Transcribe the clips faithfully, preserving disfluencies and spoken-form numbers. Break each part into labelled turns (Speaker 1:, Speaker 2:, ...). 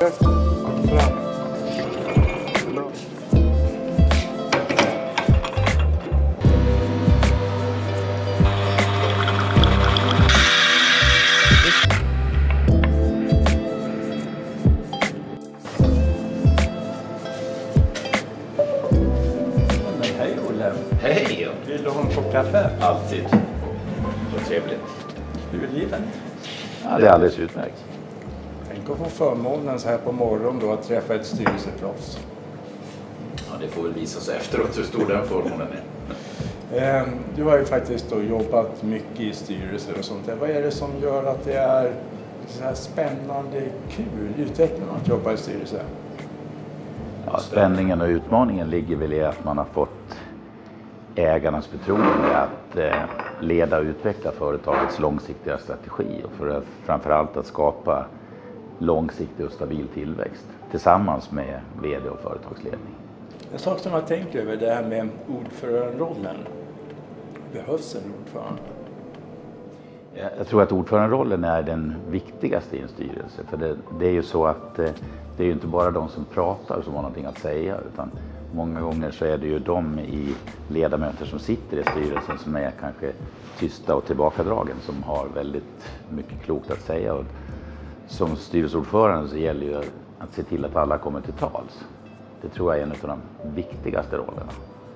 Speaker 1: Hej Olle.
Speaker 2: Hej!
Speaker 1: Vill du ha en kopp kaffe?
Speaker 2: Alltid. Så trevligt.
Speaker 1: Hur är livet?
Speaker 2: Ja, det är alldeles utmärkt.
Speaker 1: Tänk att få förmånen så här på morgonen då att träffa ett styrelseproffs.
Speaker 2: Ja, det får väl visa sig efteråt hur stor den förmånen är.
Speaker 1: Eh, Du har ju faktiskt då jobbat mycket i styrelser och sånt där. Vad är det som gör att det är så här spännande, kul, utvecklande att jobba i styrelse?
Speaker 2: Ja, spänningen och utmaningen ligger väl i att man har fått ägarnas förtroende att eh, leda och utveckla företagets långsiktiga strategi och för att, framförallt att skapa långsiktig och stabil tillväxt tillsammans med vd och företagsledning.
Speaker 1: En sak som jag tänkt över det här med ordföranderollen. Behövs en ordförande?
Speaker 2: Jag tror att ordföranderollen är den viktigaste i en styrelse. För det, det är ju så att eh, det är ju inte bara de som pratar som har någonting att säga, utan många gånger så är det ju de i ledamöter som sitter i styrelsen som är kanske tysta och tillbakadragen som har väldigt mycket klokt att säga. Och som styrelseordförande så gäller ju att se till att alla kommer till tals. Det tror jag är en av de viktigaste rollerna.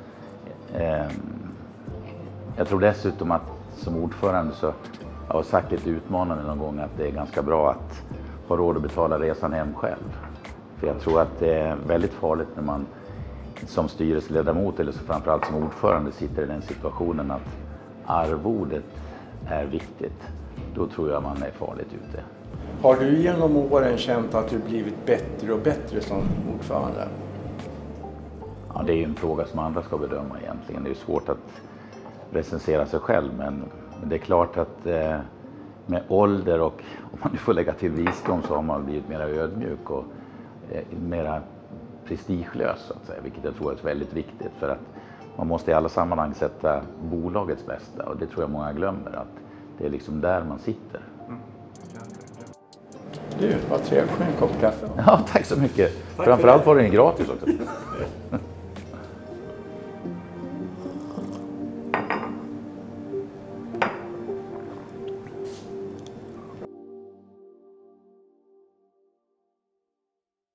Speaker 2: Jag tror dessutom att som ordförande så jag har sagt lite utmanande någon gång att det är ganska bra att ha råd att betala resan hem själv. För jag tror att det är väldigt farligt när man som styrelseledamot eller framförallt som ordförande sitter i den situationen att arvodet är viktigt. Då tror jag man är farligt ute.
Speaker 1: Har du genom åren känt att du blivit bättre och bättre som ordförande?
Speaker 2: Ja, det är ju en fråga som andra ska bedöma egentligen. Det är svårt att recensera sig själv, men det är klart att eh, med ålder och om man nu får lägga till visdom så har man blivit mer ödmjuk och eh, mer prestigelös så att säga, vilket jag tror är väldigt viktigt för att man måste i alla sammanhang sätta bolagets bästa och det tror jag många glömmer att det är liksom där man sitter.
Speaker 1: Mm. Du, vad trevligt med en kopp kaffe.
Speaker 2: Ja, tack så mycket. Framförallt var det gratis också.